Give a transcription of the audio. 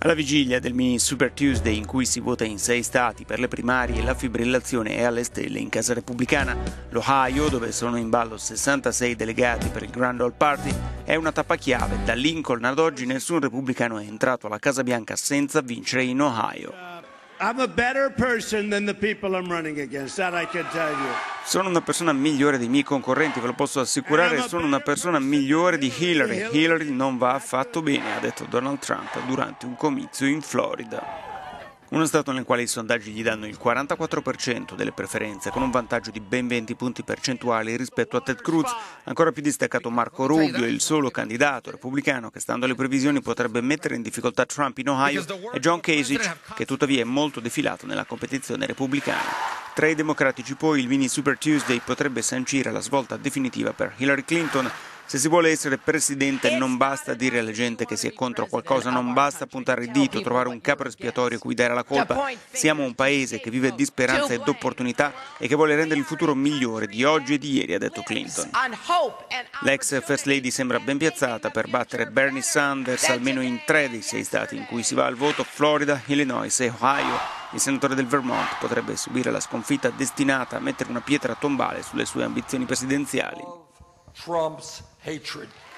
Alla vigilia del mini Super Tuesday in cui si vota in 6 stati per le primarie, la fibrillazione è alle stelle in casa repubblicana. L'Ohio, dove sono in ballo 66 delegati per il Grand Old Party, è una tappa chiave. Da Lincoln ad oggi nessun repubblicano è entrato alla Casa Bianca senza vincere in Ohio. I'm a better person than the people I'm running against, that I can tell you. Sono una persona migliore dei miei concorrenti, ve lo posso assicurare, sono una persona migliore di Hillary. Hillary non va affatto bene, ha detto Donald Trump durante un comizio in Florida. Uno stato nel quale i sondaggi gli danno il 44% delle preferenze, con un vantaggio di ben 20 punti percentuali rispetto a Ted Cruz. Ancora più distaccato Marco Rubio, il solo candidato repubblicano che, stando alle previsioni, potrebbe mettere in difficoltà Trump in Ohio, e John Kasich, che tuttavia è molto defilato nella competizione repubblicana. Tra i democratici poi il mini Super Tuesday potrebbe sancire la svolta definitiva per Hillary Clinton. Se si vuole essere presidente non basta dire alla gente che si è contro qualcosa, non basta puntare il dito, trovare un capro espiatorio cui dare la colpa. Siamo un paese che vive di speranza ed opportunità e che vuole rendere il futuro migliore di oggi e di ieri, ha detto Clinton. L'ex First Lady sembra ben piazzata per battere Bernie Sanders almeno in 3 dei 6 stati in cui si va al voto: Florida, Illinois e Ohio. Il senatore del Vermont potrebbe subire la sconfitta destinata a mettere una pietra tombale sulle sue ambizioni presidenziali. Trump's hatred.